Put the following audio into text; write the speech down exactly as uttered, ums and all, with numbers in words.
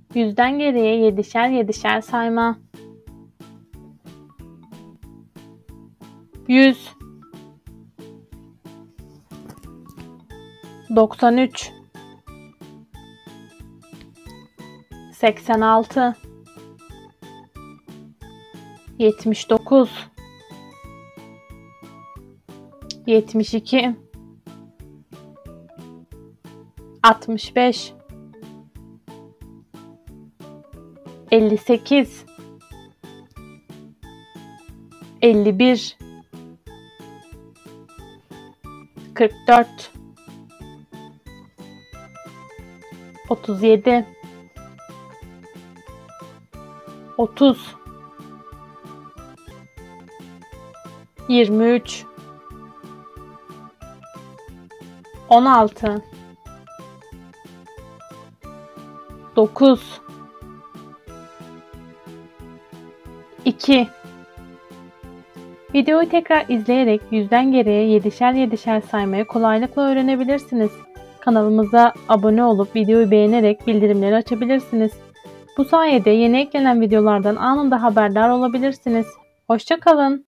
Yüzden geriye yedişer yedişer sayma. Yüz. Doksan üç. Seksen altı. Yetmiş dokuz. Yetmiş iki. Altmış beş. Elli sekiz. Elli bir. Kırk dört. Otuz yedi. Otuz. Yirmi üç. On altı. Dokuz. iki. Videoyu tekrar izleyerek yüzden geriye yedişer yedişer saymayı kolaylıkla öğrenebilirsiniz. Kanalımıza abone olup videoyu beğenerek bildirimleri açabilirsiniz. Bu sayede yeni eklenen videolardan anında haberdar olabilirsiniz. Hoşça kalın.